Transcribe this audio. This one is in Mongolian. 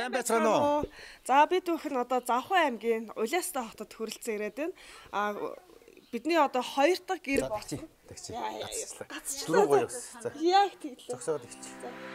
Сайн байцгаана уу? За бид бүхэн одоо Завхан аймгийн Улаастай хотод хүрэлцэн ирээд байна. Бидний одоо 2 дахь гэр болсон. Дөрөв гоё. Яг тэглээ. Зогсоод ихч.